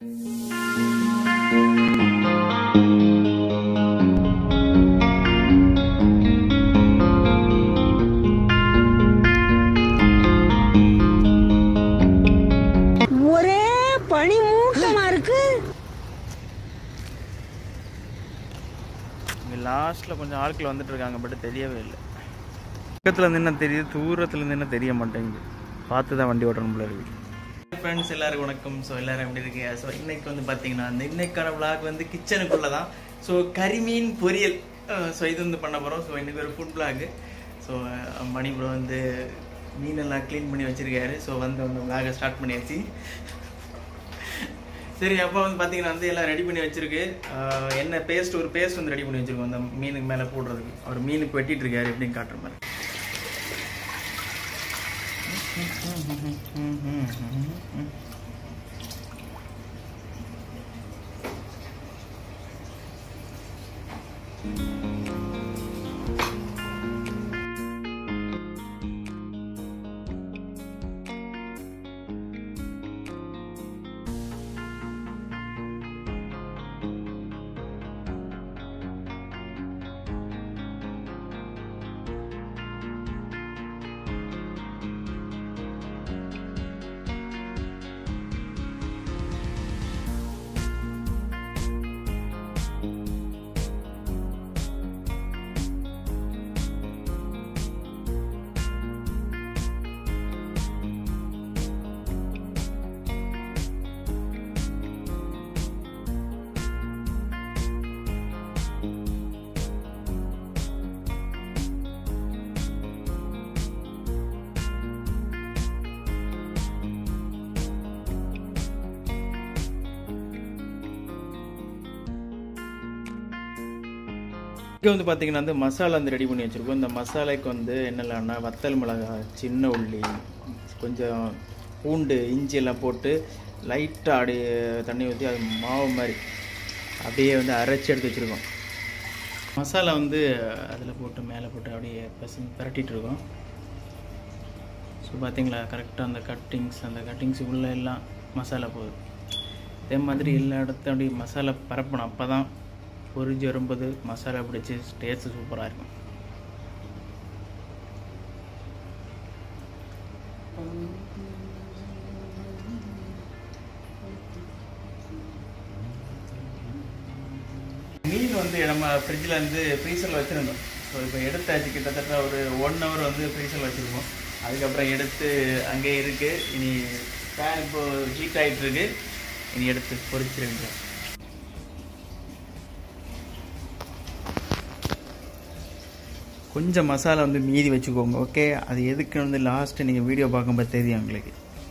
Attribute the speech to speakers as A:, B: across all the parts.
A: ஒரே பனி மூட்டமா இருக்கு.
B: இங்க லாஸ்ட்ல கொஞ்சம் ஆட்கள் வந்துட்டு இருக்காங்க, பட் தெரியவே இல்லை. பக்கத்துல இருந்து என்ன தெரியுது, தூரத்துல இருந்து என்ன தெரிய மாட்டேங்குது. பார்த்து தான் வண்டி ஓட்டணும் போல இருக்கு. ஃப்ரெண்ட்ஸ் எல்லாருக்கும் வணக்கம். ஸோ எல்லாரும் எப்படி இருக்கீங்க? ஸோ இன்னைக்கு வந்து பார்த்தீங்கன்னா இன்னைக்கான விளாக் வந்து கிச்சனுக்குள்ளே தான். ஸோ கரிமீன் பொரியல், ஸோ இது வந்து பண்ண போகிறோம். ஸோ இன்னைக்கு ஒரு food vlog. So Mani bro வந்து மீனெல்லாம் க்ளீன் பண்ணி வச்சுருக்காரு. ஸோ வந்து அந்த விளாகை ஸ்டார்ட் பண்ணியாச்சு. சரி, அப்போ வந்து பார்த்தீங்கன்னா வந்து எல்லாம் ரெடி பண்ணி வச்சுருக்கு. என்ன பேஸ்ட், ஒரு பேஸ்ட் வந்து ரெடி பண்ணி வச்சுருக்கோம் அந்த மீனுக்கு மேலே போடுறதுக்கு. அவர் மீனுக்கு வெட்டிட்டு இருக்காரு எப்படின்னு காட்டுற மாதிரி. இங்கே வந்து பார்த்தீங்கன்னா வந்து மசாலா வந்து ரெடி பண்ணி வச்சுருக்கோம். இந்த மசாலாவுக்கு வந்து என்னெல்லாம்னா வத்தல் மிளகாய், சின்ன உள்ளி, கொஞ்சம் பூண்டு, இஞ்சி எல்லாம் போட்டு லைட்டாக அப்படியே தண்ணி ஊற்றி அது மாவு மாதிரி அப்படியே வந்து அரைச்சி எடுத்து வச்சுருக்கோம். மசாலா வந்து அதில் போட்டு மேலே போட்டு அப்படியே பரட்டிகிட்டு இருக்கோம். ஸோ பார்த்தீங்களா, கரெக்டாக அந்த கட்டிங்ஸுக்குள்ளே எல்லாம் மசாலா போகுது. அதே மாதிரி எல்லா இடத்தையும் அப்படியே மசாலா பரப்பணும். அப்போ தான் பொரிஞ்சு வரும்போது மசாலா பிடிச்சி டேஸ்ட்டு சூப்பராக இருக்கும். மீன் வந்து நம்ம ஃப்ரிட்ஜில் வந்து ஃப்ரீசரில் வச்சுருந்தோம். ஸோ இப்போ எடுத்தாச்சு, கிட்டத்தட்ட ஒரு 1 ஹவர் வந்து ஃப்ரீசரில் வச்சுருக்கோம். அதுக்கப்புறம் எடுத்து அங்கே இருக்குது. இனி பேன் இப்போது ஹீட் ஆகிட்டு இருக்கு. இனி எடுத்து பொரிச்சிருங்க. கொஞ்சம் மசாலா வந்து மீதி வச்சுக்கோங்க, ஓகே? அது எதுக்கு வந்து லாஸ்ட்டு நீங்கள் வீடியோ பார்க்கும்போது தெரியும் உங்களுக்கு.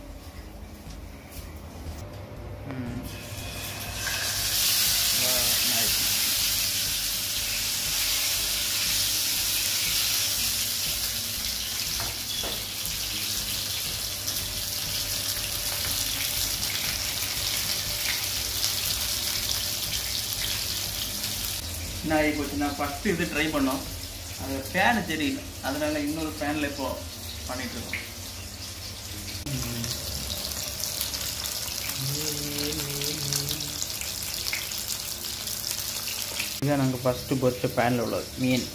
B: என்ன ஆகி போச்சுன்னா, ஃபஸ்ட்டு இது ட்ரை பண்ணோம், அது ஃபேனு தெரியல, அதனால இன்னொரு ஃபேனில் இப்போ பண்ணிட்டு இருக்கோம். இதுதான் நாங்கள் ஃபஸ்ட்டு பொரிச்ச பேனில் உள்ளது மீன்.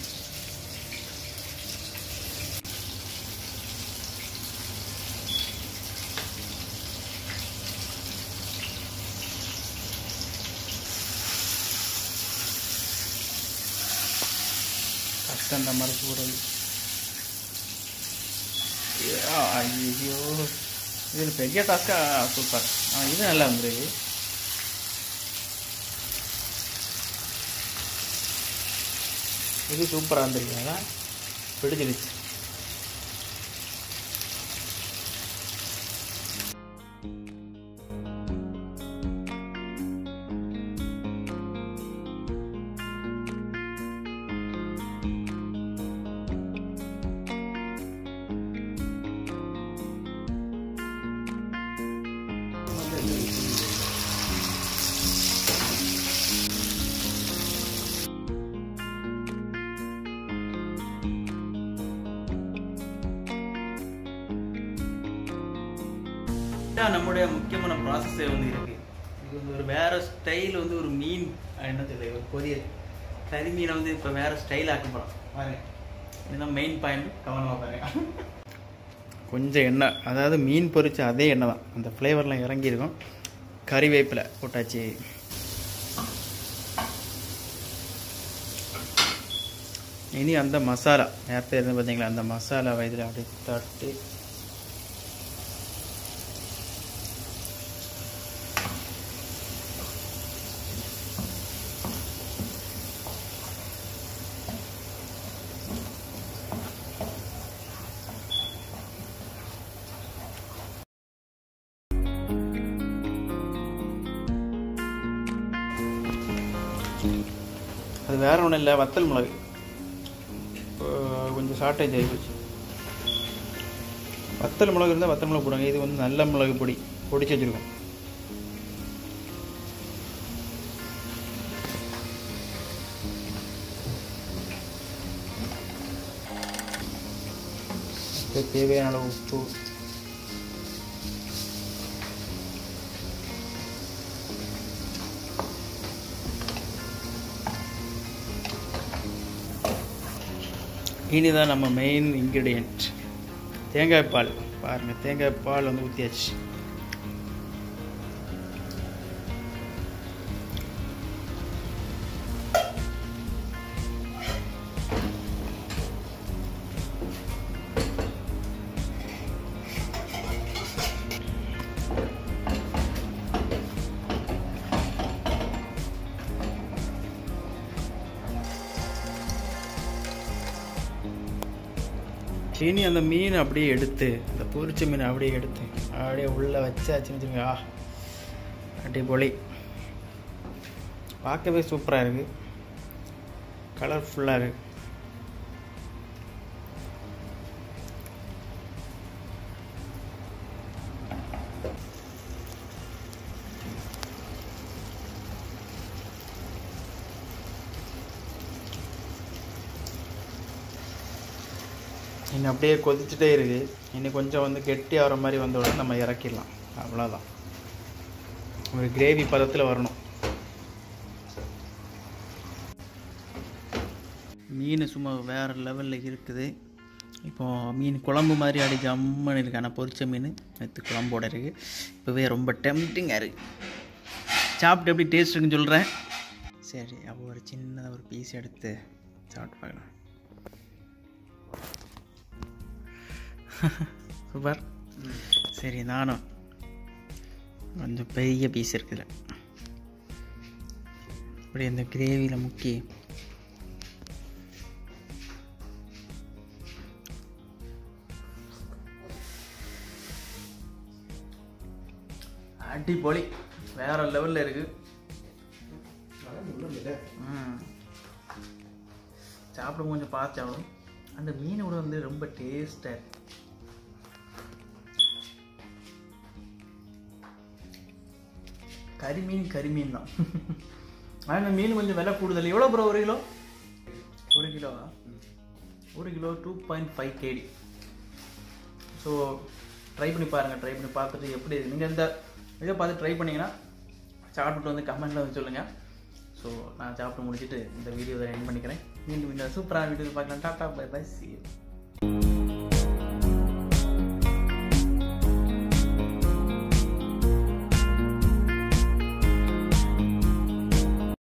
B: அந்த மாதிரி போடுறது. ஐயோ, இது பெரிய டாஸ்கா. சூப்பர். இது நல்லா வந்துருக்கு. இது சூப்பராக வந்துருக்கு. அதான் பிடிச்சிருச்சு. நம்முடைய முக்கியமான ப்ராசஸே வந்து இருக்கு. இது வந்து ஒரு வேறு ஸ்டைல் வந்து ஒரு மீன் என்ன தெரியல ஒரு பொரியல் கறி மீனை வந்து இப்போ வேறு ஸ்டைல் ஆக்க போகிறோம் பாருங்க. இதுதான் மெயின் பாயிண்ட், கவனமாக பாருங்க. கொஞ்சம் எண்ணெய், அதாவது மீன் பொரிச்ச அதே எண்ணெய் தான், அந்த ஃப்ளேவர்லாம் இறங்கியிருக்கும். கறிவேப்பிலை போட்டாச்சு. இனி அந்த மசாலா நேரத்தை இருந்து பார்த்தீங்களா, அந்த மசாலா வயதில் அப்படியே தட்டி அது வேற ஒன்றும் இல்லை, வத்தல் மிளகு கொஞ்சம் ஷார்ட்டேஜ் ஆகி போச்சு. வத்தல் மிளகு இருந்தால் வத்தல் மிளகு போடுங்க. இது வந்து நல்ல மிளகு பொடி பொடிச்சு வச்சுருக்கோம். தேவையான அளவு உப்பு, இனிதான் நம்ம மெயின் இன்க்ரீடியன்ட் தேங்காய் பால். பாருங்கள், தேங்காய் பால் வந்து ஊற்றியாச்சு. இனி அந்த மீன் அப்படியே எடுத்து, அந்த பொரிச்ச மீன் அப்படியே எடுத்து அப்படியே உள்ளே வச்சாச்சுன்னு வச்சுங்க. அடிப்பொலி. பார்க்கவே சூப்பராக இருக்குது, கலர்ஃபுல்லாக இருக்குது. இன்னும் அப்படியே கொதிச்சுட்டே இருக்குது. இன்னும் கொஞ்சம் வந்து கெட்டி ஆகிற மாதிரி வந்த உடனே நம்ம இறக்கிடலாம். அவ்வளோதான், ஒரு கிரேவி பதத்தில் வரணும். மீன் சும்மா வேறு லெவலில் இருக்குது. இப்போது மீன் குழம்பு மாதிரி அடி ஜம்முன்னு இருக்குது. ஆனால் பொரிச்ச மீன் நேற்று குழம்போட இருக்குது. இப்போவே ரொம்ப டெம்டிங்காக இருக்குது. சாப்பிட்டு எப்படி டேஸ்ட் இருக்குன்னு சொல்கிறேன். சரி, அப்போ ஒரு சின்னதாக ஒரு பீஸ் எடுத்து சாப்பிட்டு பார்க்கலாம். சூப்பர். சரி, நானும் கொஞ்சம் பெரிய பீஸ் இருக்குதுல அப்படி இந்த கிரேவியில் முக்கி அடிப்பொலி, வேற லெவலில் இருக்குது. சாப்பிடும் கொஞ்சம் பார்த்து சாப்பிடும். அந்த மீனோட வந்து ரொம்ப டேஸ்டாக. கரிமீன் தான். ஆனால் மீன் கொஞ்சம் விலை கூடுதல். எவ்வளோ ப்ரோ ஒரு கிலோ? ஒரு கிலோவா? ஒரு கிலோ 2.5 kg. ஸோ ட்ரை பண்ணி பாருங்கள். ட்ரை பண்ணி பார்த்துட்டு எப்படி இருக்குது, நீங்கள் இந்த வீடியோ பார்த்து ட்ரை பண்ணிங்கன்னா சாப்பிட்டு வந்து கமெண்ட்டில் வந்து சொல்லுங்கள். ஸோ நான் சாப்பிட்டு முடிச்சுட்டு இந்த வீடியோவை எண்ட் பண்ணிக்கிறேன். மீண்டும் இந்த சூப்பரான வீடியோ பார்க்கலாம். Tata, bye bye, see you.